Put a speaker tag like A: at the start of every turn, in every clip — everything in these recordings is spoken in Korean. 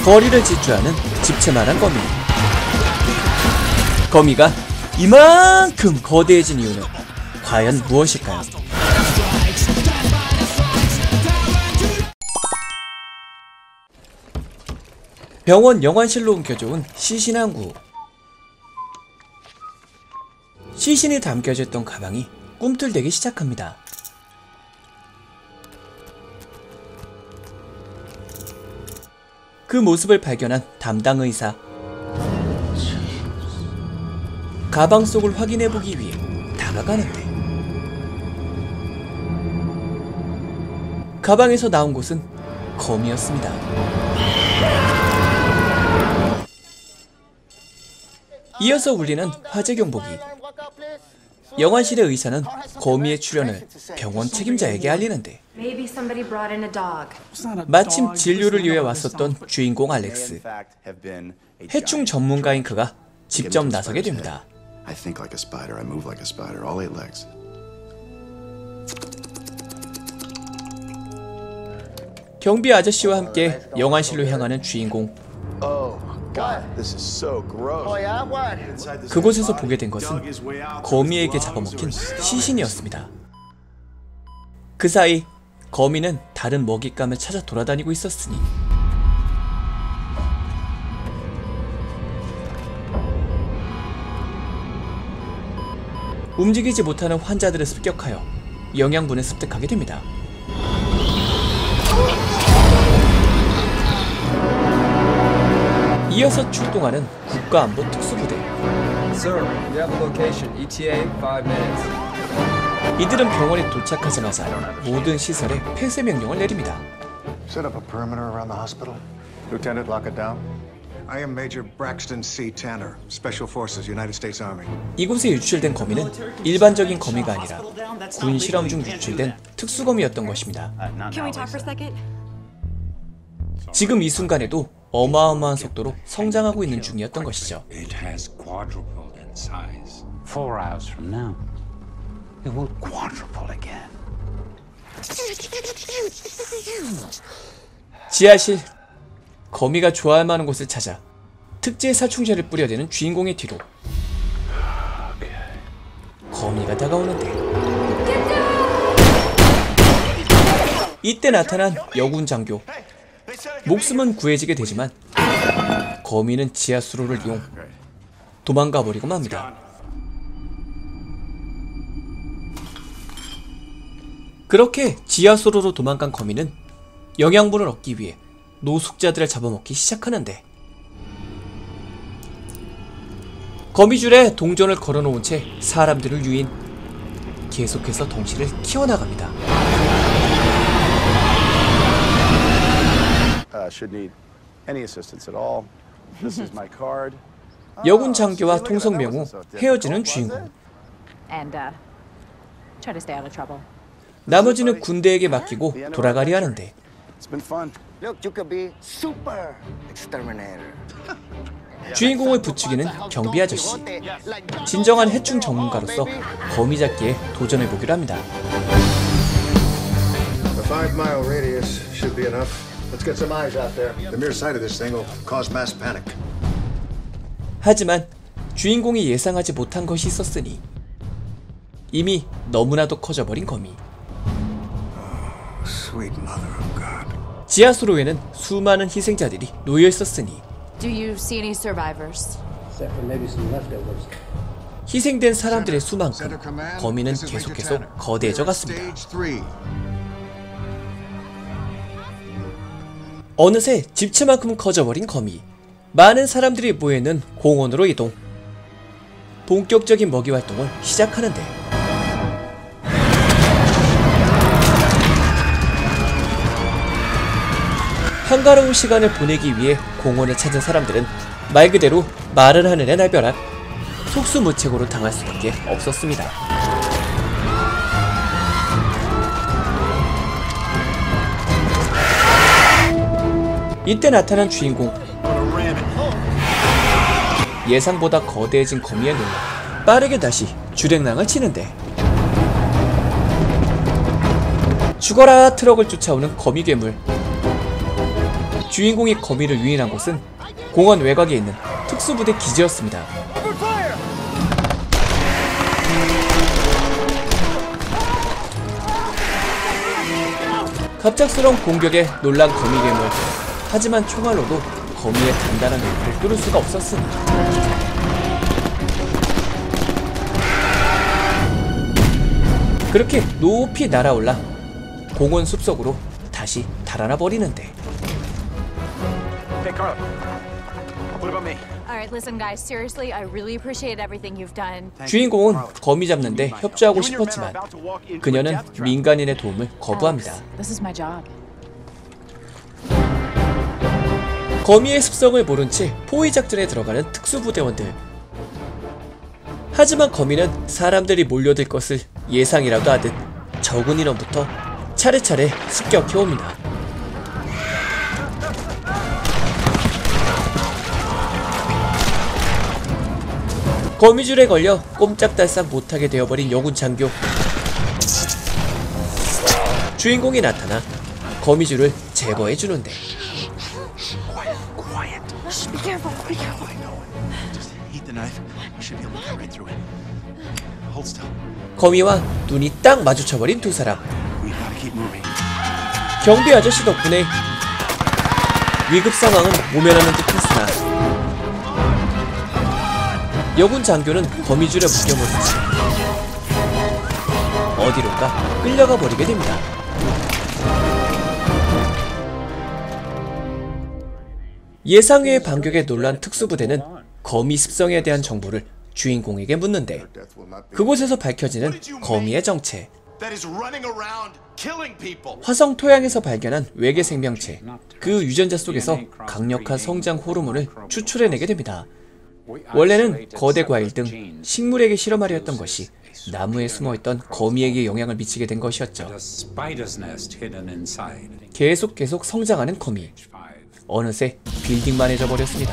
A: 거리를 질주하는 집채만한 거미. 거미가 이만큼 거대해진 이유는 과연 무엇일까요? 병원 영안실로 옮겨져온 시신 한 구. 시신이 담겨져 있던 가방이 꿈틀대기 시작합니다. 그 모습을 발견한 담당 의사. 가방 속을 확인해보기 위해 다가가는데 가방에서 나온 곳은 거미였습니다. 이어서 울리는 화재 경보기. 영안실의 의사는 거미의 출현을 병원 책임자에게 알리는데 마침 진료를 위해 왔었던 주인공 알렉스. 해충 전문가인 그가 직접 나서게 됩니다. 경비 아저씨와 함께 영안실로 향하는 주인공. 그곳에서 보게 된 것은 거미에게 잡아먹힌 시신이었습니다. 그 사이 거미는 다른 먹잇감을 찾아 돌아다니고 있었으니 움직이지 못하는 환자들을 습격하여 영양분을 습득하게 됩니다. 이어서 출동하는 국가안보 특수부대. 이들은 병원에 도착하자마자 모든 시설에 폐쇄 명령을 내립니다.
B: Set up a perimeter around the hospital. Lieutenant, lock it down. I am Major Braxton C. Tanner, Special Forces, United States Army.
A: 이곳에 유출된 거미는 일반적인 거미가 아니라 군 실험 중 유출된 특수거미였던 것입니다. 지금 이 순간에도 어마어마한 속도로 성장하고 있는 중이었던 것이죠. 지하실. 거미가 좋아할 만한 곳을 찾아 특제 살충제를 뿌려대는 주인공의 뒤로 거미가 다가오는데 이때 나타난 여군 장교. 목숨은 구해지게 되지만 거미는 지하수로를 이용 도망가 버리고 맙니다. 그렇게 지하수로로 도망간 거미는 영양분을 얻기 위해 노숙자들을 잡아먹기 시작하는데 거미줄에 동전을 걸어놓은 채 사람들을 유인, 계속해서 덩치를 키워나갑니다. 여군 장교와 통성명 후 헤어지는 주인공. 나머지는 군대에게 맡기고 돌아가려 하는데 주인공을 부추기는 경비 아저씨. 진정한 해충 전문가로서 거미 잡기에 도전해보기로 합니다. 하지만 주인공이 예상하지 못한 것이 있었으니 이미 너무나도 커져버린 거미. 지하수로에는 수많은 희생자들이 놓여있었으니 희생된 사람들의 수만큼 거미는 계속해서 거대해져 갔습니다. 어느새 집채만큼 커져버린 거미. 많은 사람들이 모여있는 공원으로 이동. 본격적인 먹이 활동을 시작하는데 한가로운 시간을 보내기 위해 공원을 찾은 사람들은 말 그대로 말을 하늘의 날벼락, 속수무책으로 당할 수밖에 없었습니다. 이때 나타난 주인공. 예상보다 거대해진 거미에 놀라 빠르게 다시 주랭랑을 치는데 죽어라 트럭을 쫓아오는 거미 괴물. 주인공이 거미를 유인한 곳은 공원 외곽에 있는 특수부대 기지였습니다. 갑작스러운 공격에 놀란 거미 괴물. 하지만 총알로도 거미의 단단한 뇌를 뚫을 수가 없었으니 그렇게 높이 날아올라 공원 숲속으로 다시 달아나 버리는데 주인공은 거미 잡는데 협조하고 싶었지만 그녀는 민간인의 도움을 거부합니다. 거미의 습성을 모른 채 포위 작전에 들어가는 특수부대원들. 하지만 거미는 사람들이 몰려들 것을 예상이라도 하듯 적은 인원부터 차례차례 습격해옵니다. 거미줄에 걸려 꼼짝달싹 못하게 되어버린 여군 장교. 주인공이 나타나 거미줄을 제거해주는데 거미와 눈이 딱 마주쳐버린 두 사람. 경비 아저씨 덕분에 위급 상황은 모면하는 듯했으나 여군 장교는 거미줄에 묶여버리지 어디론가 끌려가 버리게 됩니다. 예상외의 반격에 놀란 특수부대는 거미 습성에 대한 정보를 주인공에게 묻는데 그곳에서 밝혀지는 거미의 정체. 화성 토양에서 발견한 외계 생명체, 그 유전자 속에서 강력한 성장 호르몬을 추출해내게 됩니다. 원래는 거대 과일 등 식물에게 실험하려 했던 것이 나무에 숨어있던 거미에게 영향을 미치게 된 것이었죠. 계속 성장하는 거미. 어느새 빌딩만해져 버렸습니다.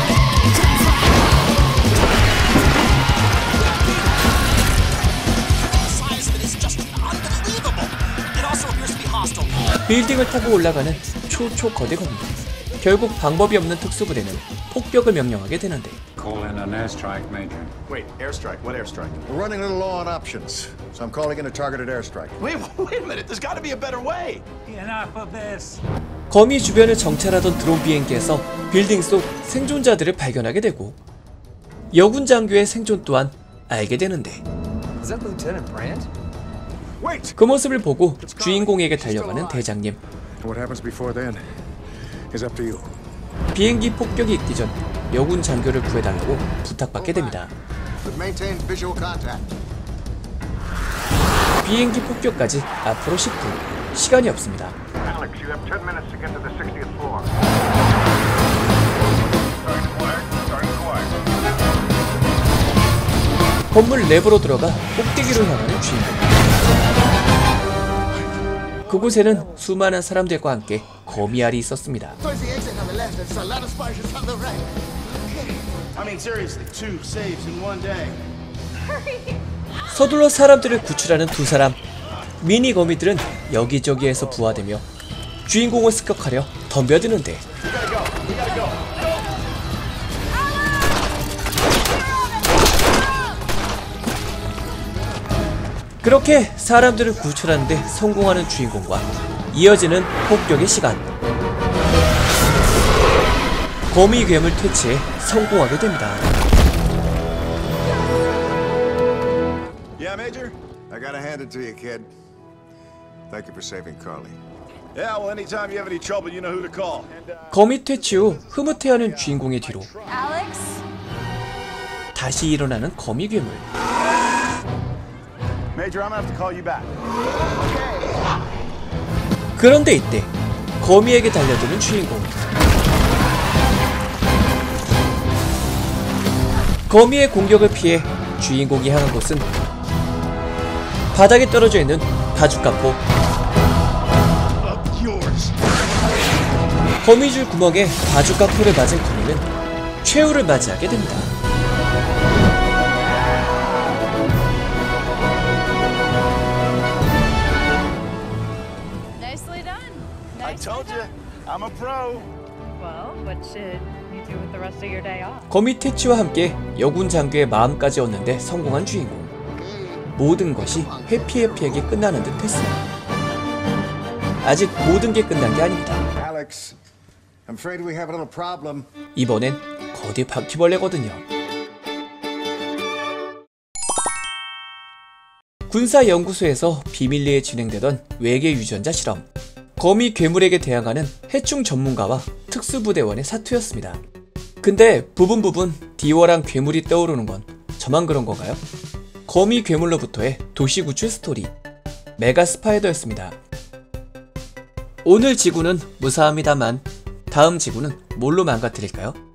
A: 빌딩을 타고 올라가는 초초거대 거미. 결국 방법이 없는 특수부대는 폭격을 명령하게 되는데
C: Call in an airstrike, Major.
B: Wait, airstrike? What airstrike? We're running a little low on options, so I'm calling in a targeted airstrike.
D: Wait a minute. There's got to be a better way.
C: Enough of this.
A: 거미 주변을 정찰하던 드론 비행기에서 빌딩 속 생존자들을 발견하게 되고 여군 장교의 생존 또한 알게 되는데
E: Is that Lieutenant Brandt?
B: Wait!
A: 그 모습을 보고 주인공에게 달려가는 대장님.
B: What happens before then is up to you.
A: 비행기 폭격이 있기 전 여군 장교를 구해달라고 부탁받게 됩니다.
B: But maintain visual contact.
A: 비행기 폭격까지 앞으로 10분. 시간이 없습니다.
B: Alex, you have 10 minutes to get to the 60th floor.
A: 건물 내부로 들어가 꼭대기로 향하는 주인공. 그곳에는 수많은 사람들과 함께 거미알이 있었습니다.
D: I mean, seriously, 2 saves in 1 day.
A: 서둘러 사람들을 구출하는 두 사람. 미니 거미들은 여기저기에서 부화되며 주인공을 습격하려 덤벼드는데 그렇게 사람들을 구출하는데 성공하는 주인공과 이어지는 폭격의 시간. 거미 괴물 퇴치에 성공하게 됩니다.
B: Yeah, Major? I gotta hand it to you, kid. Thank you for saving Carly.
D: Yeah, well, anytime you have any trouble, you know who to call.
A: 거미 퇴치 후 흐뭇해하는 주인공의 뒤로
F: Alex?
A: 다시 일어나는 거미 괴물.
D: Major, I'm gonna have to call you back.
A: 그런데 이때 거미에게 달려드는 주인공. 거미의 공격을 피해 주인공이 향한 곳은 바닥에 떨어져 있는 바주카포. 거미줄 구멍에 바주카포를 맞은 거미는 최후를 맞이하게 됩니다.
F: Nicely done.
D: I told you, I'm a pro.
F: Well, what should you do with the rest of your day off?
A: 거미 퇴치와 함께 여군 장교의 마음까지 얻는데 성공한 주인공. 모든 것이 해피해피하게 끝나는 듯 했어요. 아직 모든 게 끝난 게 아닙니다.
B: Alex, I'm afraid we have a little problem.
A: 이번엔 거대 바퀴벌레거든요. 군사연구소에서 비밀리에 진행되던 외계 유전자 실험. 거미 괴물에게 대항하는 해충 전문가와 특수부대원의 사투였습니다. 근데 부분 디워랑 괴물이 떠오르는 건 저만 그런 건가요? 거미 괴물로부터의 도시 구출 스토리 메가 스파이더였습니다. 오늘 지구는 무사합니다만 다음 지구는 뭘로 망가뜨릴까요?